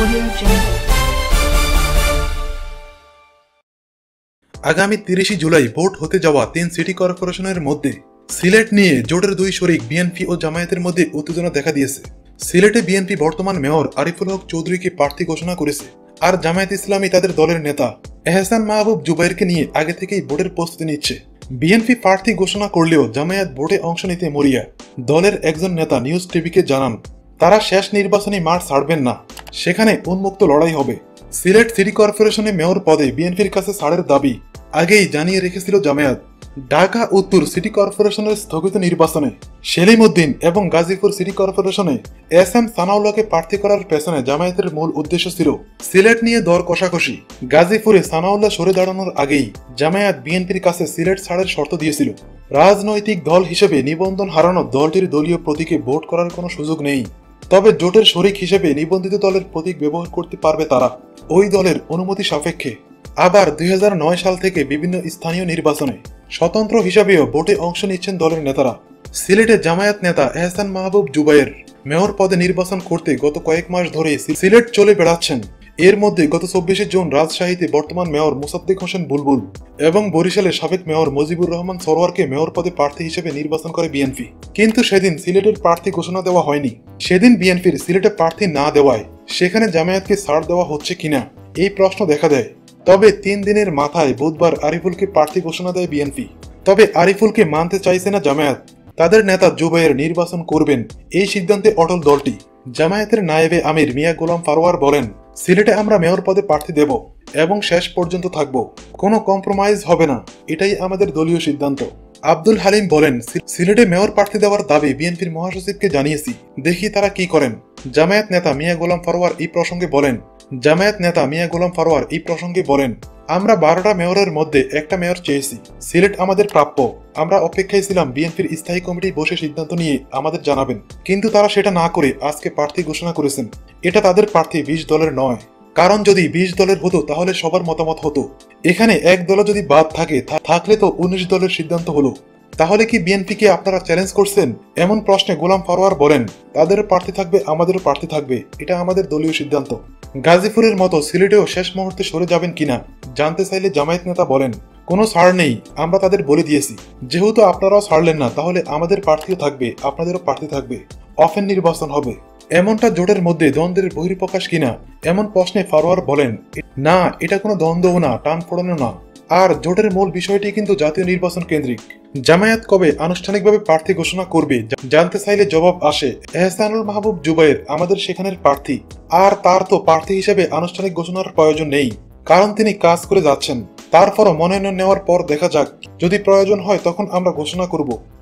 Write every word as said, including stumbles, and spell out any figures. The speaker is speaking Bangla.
আগামী তিরিশে জুলাই ভোট হতে যাওয়া তিন সিটি কর্পোরেশনের মধ্যে সিলেট নিয়ে জোটের দুই শরিক বিএনপি ও জামায়াতের মধ্যে উত্তেজনা দেখা দিয়েছে। সিলেটে বিএনপি বর্তমান মেয়র আরিফুল হক চৌধুরীকে প্রার্থী ঘোষণা করেছে, আর জামায়াত ইসলামী তাদের দলের নেতা এহসান মাহবুব জুবাইরকে নিয়ে আগে থেকেই ভোটের প্রস্তুতি নিচ্ছে। বিএনপি প্রার্থী ঘোষণা করলেও জামায়াত ভোটে অংশ নিতে মরিয়া। দলের একজন নেতা নিউজ টিভিকে জানান, তারা শেষ নির্বাচনী মাঠ ছাড়বেন না, সেখানে উন্মুক্ত লড়াই হবে। সিলেট সিটি কর্পোরেশনে মেয়র পদে বিএনপির কাছে ছাড়ের দাবি আগেই জানিয়ে রেখেছিল জামায়াত। ঢাকা উত্তর সিটি কর্পোরেশনের স্থগিত নির্বাচনে সেলিম উদ্দিন এবং গাজীপুর সিটি কর্পোরেশনে এস এম সানাউল্লাহকে প্রার্থী করার পেছনে জামায়াতের মূল উদ্দেশ্য ছিল সিলেট নিয়ে দর কষাকষি। গাজীপুরে সানাউল্লাহ সরে দাঁড়ানোর আগেই জামায়াত বিএনপির কাছে সিলেট ছাড়ের শর্ত দিয়েছিল। রাজনৈতিক দল হিসেবে নিবন্ধন হারানো দলটির দলীয় প্রতীকে ভোট করার কোনো সুযোগ নেই, তবে জোটের শরিক হিসেবে নিবন্ধিত দলের প্রতীক ব্যবহার করতে পারবে তারা, ওই দলের অনুমতি সাপেক্ষে। আবার দুই হাজার নয় সাল থেকে বিভিন্ন স্থানীয় নির্বাচনে স্বতন্ত্র হিসাবেও ভোটে অংশ নিচ্ছেন দলের নেতারা। সিলেটে জামায়াত নেতা এহসান মাহবুব জুবাইর মেয়র পদে নির্বাচন করতে গত কয়েক মাস ধরে সিলেট চলে বেড়াচ্ছেন। এর মধ্যে গত চব্বিশে জুন রাজশাহীতে বর্তমান মেয়র মোসাদ্দেক হোসেন বুলবুল এবং বরিশালের সাবেক মেয়র মুজিবুর রহমান সরোয়ারকে মেয়র পদে প্রার্থী হিসেবে নির্বাচন করে বিএনপি। কিন্তু সেদিন সিলেটের প্রার্থী ঘোষণা দেওয়া হয়নি। সেদিন বিএনপির সিলেটে প্রার্থী না দেওয়ায় সেখানে জামায়াতকে ছাড় দেওয়া হচ্ছে কিনা এই প্রশ্ন দেখা দেয়। তবে তিন দিনের মাথায় বুধবার আরিফুলকে প্রার্থী ঘোষণা দেয় বিএনপি। তবে আরিফুলকে মানতে চাইছে না জামায়াত। তাদের নেতা জুবাইর নির্বাচন করবেন এই সিদ্ধান্তে অটল দলটি। জামায়াতের নায়েবে আমির মিয়া গোলাম ফারোয়ার বলেন, সিলেটে আমরা মেয়র পদে প্রার্থী দেব এবং শেষ পর্যন্ত থাকব, কোনো কম্প্রোমাইজ হবে না, এটাই আমাদের দলীয় সিদ্ধান্ত। আব্দুল হালিম বলেন, সিলেটে মেয়র প্রার্থী দেওয়ার দাবি বিএনপির মহাসচিবকে জানিয়েছি, দেখি তারা কি করেন। জামায়াত নেতা মিয়া গোলাম ফারোয়ার এই প্রসঙ্গে বলেন জামায়াত নেতা মিয়া গোলাম ফারোয়ার এই প্রসঙ্গে বলেন আমরা বারোটা মেয়রের মধ্যে একটা মেয়র চেয়েছি, সিলেট আমাদের প্রাপ্য। আমরা অপেক্ষায় ছিলাম বিএনপির স্থায়ী কমিটি বসে সিদ্ধান্ত নিয়ে আমাদের জানাবেন, কিন্তু তারা সেটা না করে আজকে প্রার্থী ঘোষণা করেছেন। এটা তাদের প্রার্থী বিশ দলের নয়, কারণ যদি বিশ দলের হতো তাহলে সবার মতামত হতো। এখানে এক দল যদি বাদ থাকে থাকলে তো উনিশ দলের সিদ্ধান্ত হলো। তাহলে কি বিএনপিকে আপনারা চ্যালেঞ্জ করছেন? এমন প্রশ্নে গোলাম ফারোয়ার বলেন, তাদের প্রার্থী থাকবে, আমাদেরও প্রার্থী থাকবে, এটা আমাদের দলীয় সিদ্ধান্ত। গাজীপুরের মতো সিলেটেও শেষ মুহূর্তে সরে যাবেন কিনা জানতে চাইলে জামায়াত নেতা বলেন, কোনো ছাড় নেই, আমরা তাদের বলে দিয়েছি, যেহেতু আপনারাও ছাড়লেন না তাহলে আমাদের প্রার্থীও থাকবে, আপনাদেরও প্রার্থী থাকবে, অফেন নির্বাচন হবে। এমনটা জোটের মধ্যে দ্বন্দ্বের বহিঃপ্রকাশ কিনা এমন প্রশ্নে ফারোয়ার বলেন, না, এটা কোনো দ্বন্দ্বও না, টান পড়ানো না, আর জোটের মূল বিষয়টি কিন্তু জাতীয় নির্বাচন কেন্দ্রিক। জামায়াত কবে আনুষ্ঠানিকভাবে প্রার্থী ঘোষণা করবে জানতে চাইলে জবাব আসে, এহসানুল মাহবুব জুবাইর আমাদের সেখানের প্রার্থী, আর তার তো প্রার্থী হিসেবে আনুষ্ঠানিক ঘোষণার প্রয়োজন নেই, কারণ তিনি কাজ করে যাচ্ছেন। তারপরও মনোনয়ন নেওয়ার পর দেখা যাক, যদি প্রয়োজন হয় তখন আমরা ঘোষণা করব।